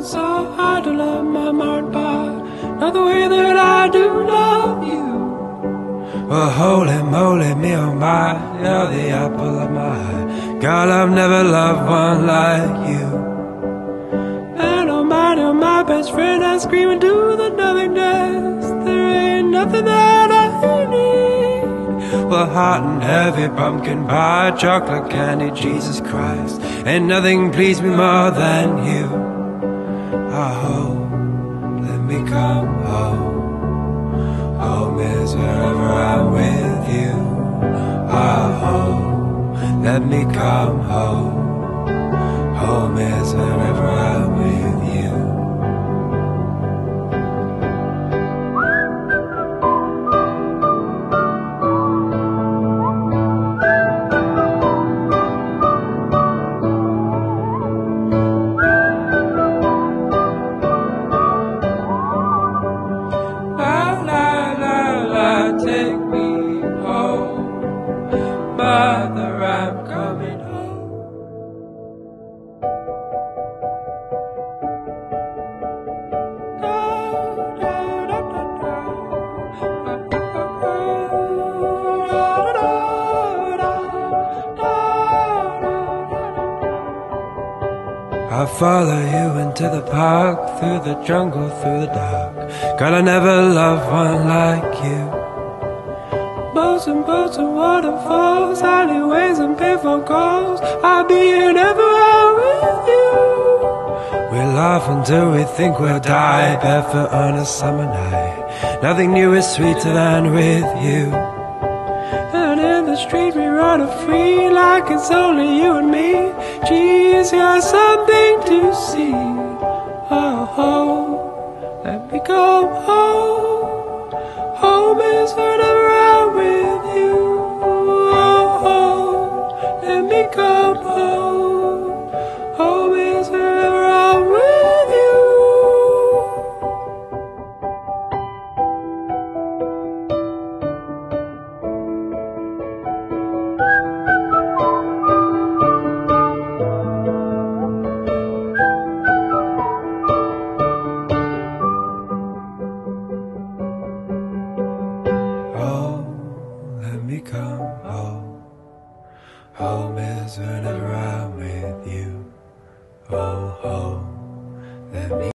trying so hard to love my heart, but not the way that I do love you. Well, holy moly, me oh my, you're the apple of my eye. God, I've never loved one like you. And oh my best friend, I scream into the nothingness. There ain't nothing that I need. Well, hot and heavy pumpkin pie, chocolate candy, Jesus Christ, ain't nothing pleased me more than you. Oh, let me come home. Home is wherever I'm with you. Oh, let me come home. Home is wherever I'm with you. Take me home, Mother, I'm coming home. I'll follow you into the park, through the jungle, through the dark. God, I never loved one like you. Boats and waterfalls, alleyways and payphone calls, I'll be here everywhere with you. We laugh until we think we'll die, barefoot on a summer night. Nothing new is sweeter than with you. And in the street we run free, like it's only you and me. Geez, you're something to see. Oh, let me go home. Home is wherever I'm with you. Oh, let me come home. Home is wherever I'm with you. Let me come home. Home is whenever I'm with you. Oh, home, let me